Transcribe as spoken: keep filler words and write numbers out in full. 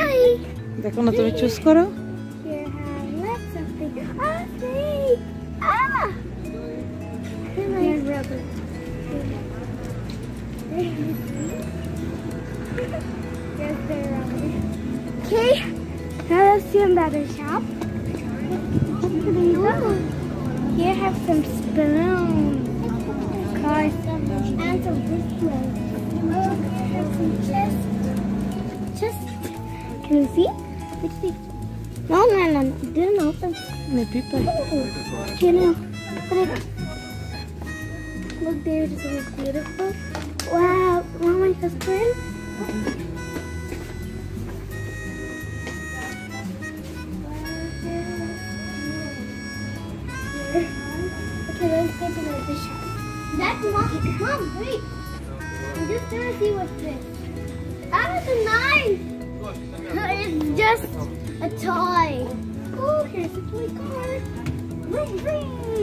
Hi! দেখো না তুমি চুজ করো। Here have lots of things. Ah, snake! Ah! Here's rubber. Here's the rubber. Okay, now let's see another shop. Ooh. Here have some spoons, cars, and some whistles. Oh, here have some chests. Chest. Can you see? Let's see. No, no, no, no. It didn't open. Не пипай. Can you put it? Look there, it's so beautiful. Wow, Mama, just put it. Okay, let's get to the shop. That's Mom. Mom, wait. I'm just trying to see what's this. That is a knife. It's just a toy. Oh, here's a toy car. Vroom, vroom.